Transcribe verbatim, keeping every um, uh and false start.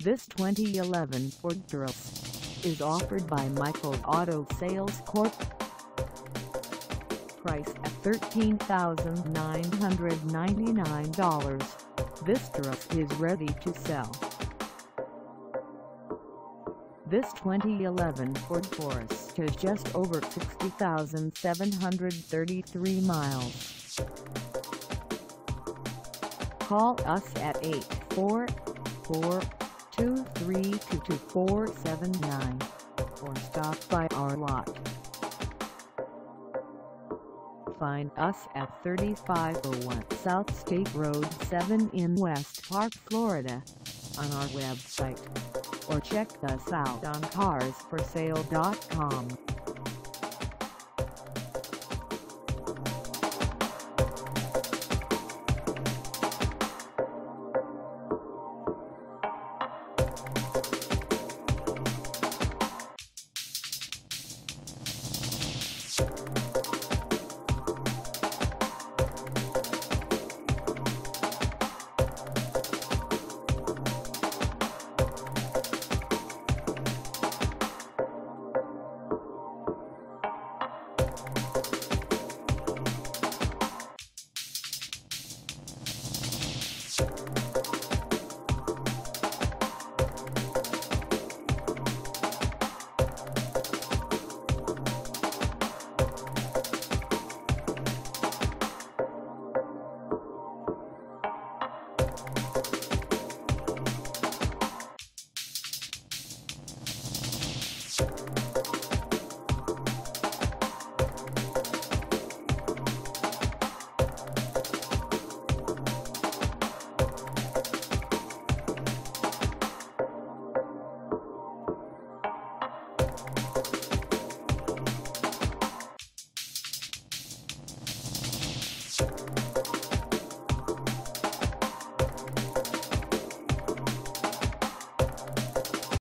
This twenty eleven Ford Taurus is offered by Michael's Auto Sales Corp. Price at thirteen thousand nine hundred ninety-nine dollars, this Taurus is ready to sell. This twenty eleven Ford Taurus has just over sixty thousand seven hundred thirty-three miles. Call us at eight four four, two three two, two four seven nine or stop by our lot. Find us at thirty-five oh one South State Road seven in West Park, Florida, on our website, or check us out on cars for sale dot com.